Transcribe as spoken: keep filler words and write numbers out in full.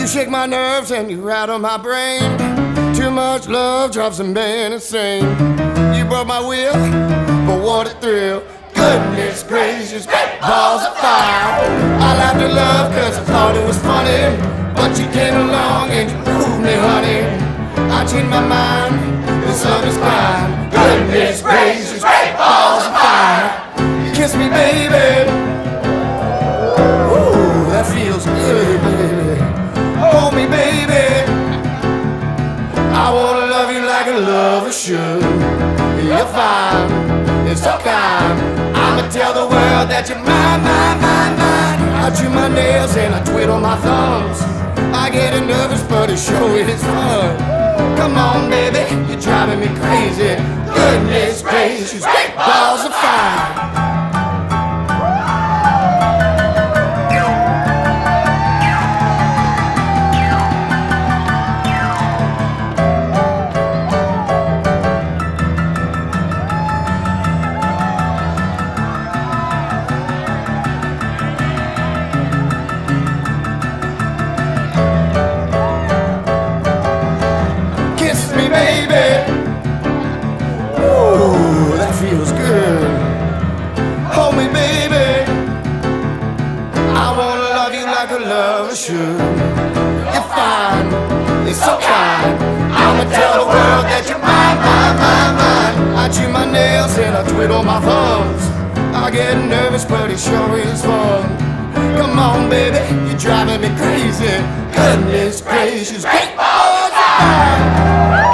shake my nerves and you rattle my brain. Too much love drives a man insane. You broke my will, but what a thrill. Goodness gracious, balls of fire. I laughed at love cause I thought it was funny, but you came along and you proved me, honey. I changed my mind, this love is crime. Goodness gracious, balls of fire. Kiss me, baby. Ooh, that feels good, baby. Hold me, baby. I wanna love you like a lover should. You're fine, it's so kind. I'ma tell the world that you're mine, mine, mine, mine. I chew my nails and I twiddle my thumbs. I get nervous, but it sure is fun. Come on, baby, you're driving me crazy. Goodness gracious, balls of fire. Baby, ooh, that feels good. Hold me, baby. I wanna love you like a lover should. You're fine, it's so kind. I'ma tell the world that you're mine, mine, mine, mine. I chew my nails and I twiddle my thumbs. I get nervous, but it sure is fun. Come on, baby, you're driving me crazy. Goodness gracious, great balls of fire.